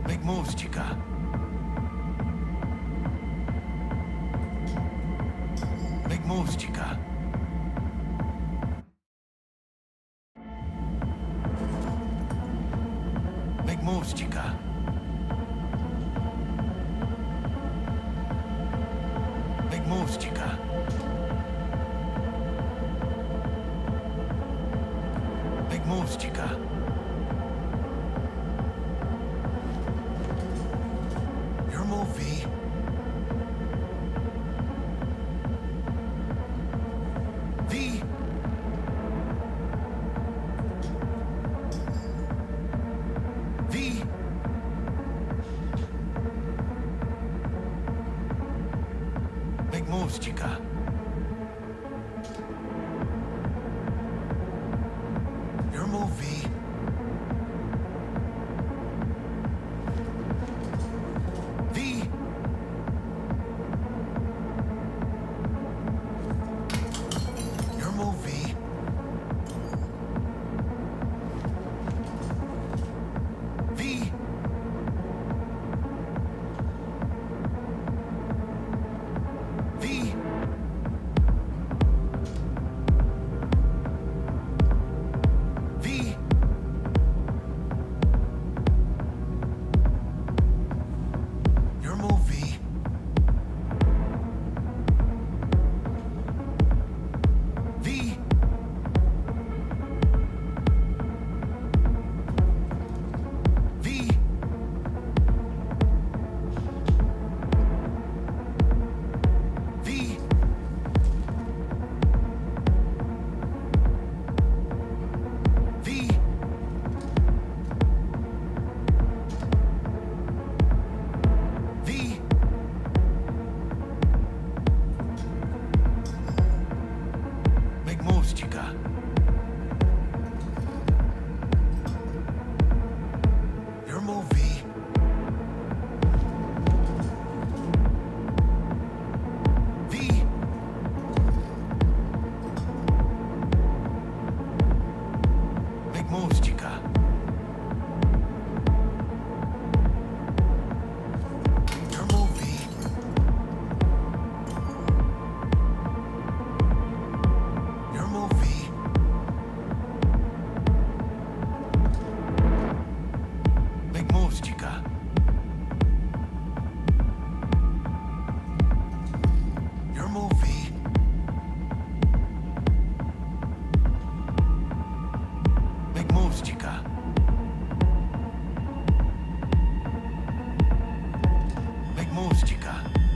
Big moves, chica. Big moves, chica. Big moves, chica. Big moves, chica. Big moves, chica. Your move, V. V. V. Big moves, chica. Your move, V. V. Your move, V. V. V. V. Your move, V. V. V. V. V. V. Big moves, chica. Your move, V. V. Big moves, chica. Your move, V. Your move, V. Big moves, chica. Your move, V. Big moves, chica. Big moves, chica.